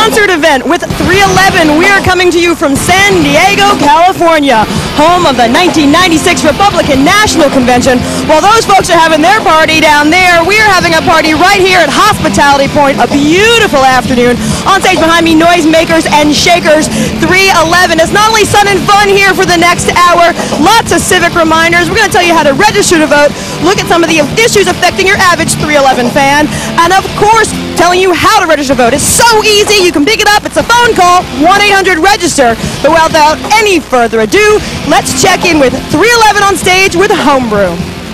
concert event with 311. We are coming to you from San Diego, California, home of the 1996 Republican National Convention. While those folks are having their party down there, we are having a party right here at Hospitality Point. A beautiful afternoon. On stage behind me, Noisemakers and Shakers 311. It's not only sun and fun here for the next hour, lots of civic reminders. We're going to tell you how to register to vote, look at some of the issues affecting your average 311 fan, and of course, telling you how to register to vote. It's so easy. You can pick it up. It's a phone call, 1-800-REGISTER. But without any further ado, let's check in with 311 on stage with Homebrew.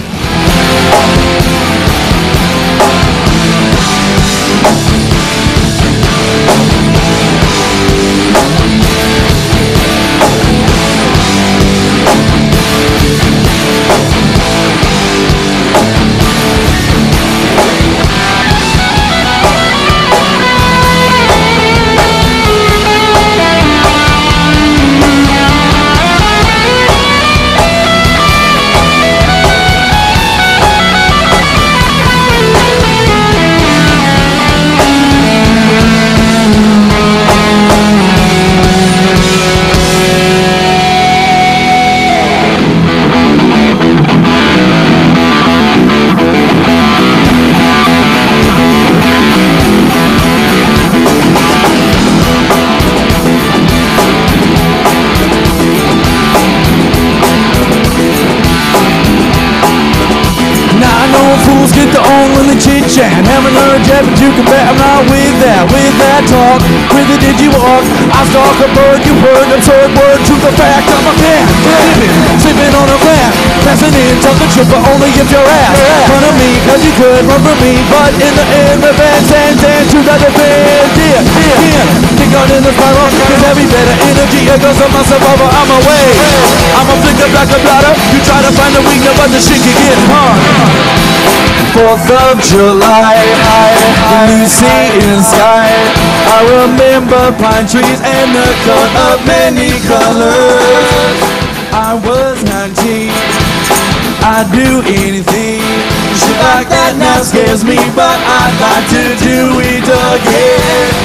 Fools get their own little chit-chat. Haven't heard yet, but you can bet I'm not with that talk. With it did you walk? I stalk a bird, you heard absurd word to the fact I'm a fan. Sipping on a rat, passing in, tell the tripper only if you're ass. Front of me, cause you could run from me, but in the end, the band stands and to the defense. Kick on in the spiral, cause every bit of energy, it goes on my survivor, I'm away. I'm a flicker like a bladder, you try to find a weakness, but the shit can get hard. 4th of July, the Lucian sky. I remember pine trees and the coat of many colors. I was 19, I'd do anything. Shit like that now scares me, but I'd like to do it again.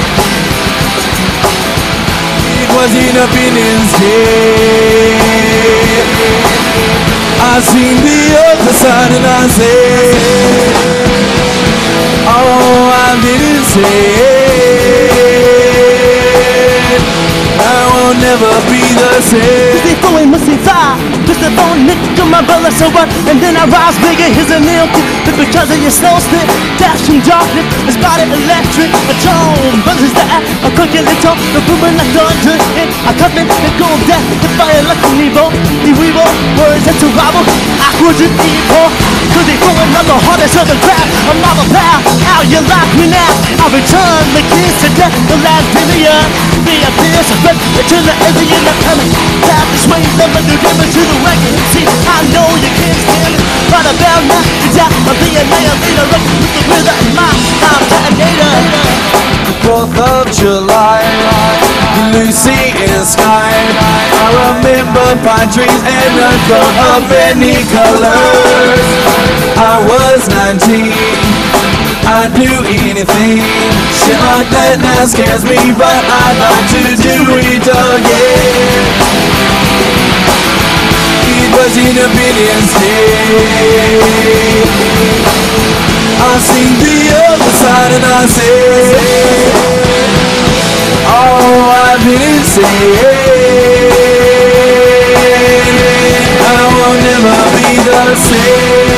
It was Independence Day. I seen the other side and I said, oh, I didn't say I will never be the same. They throwing musty fire, just a phone nick to my brother, so what? And then I rise bigger, here's a nail tip. But because of your snow spit, dashing darkness, I spotted electric, a tone. Brothers that I quickly talk, the booming like thunder, and I come in and go death, the fire like an evil, the evil words that survival, I couldn't evil. Cause they throwing up the hardest of the crap, I'm not a pal, how you like me now? I return the kids to death, the last billion, be a pierce, but return the alien, I'm coming. Tap the swing, never do damage to the record. See, I know you can't stand it, but I better not to die. I'll be a annihilator, with the rhythm in my detonator. 4th of July, the Lucian sky. I remember pine trees and a coat of many colors. I was 19, I'd do anything. Shit like that now scares me, but I'd like to do it again. It was Independence Day. I seen the other side and I said, oh, I didn't say I will never be the same.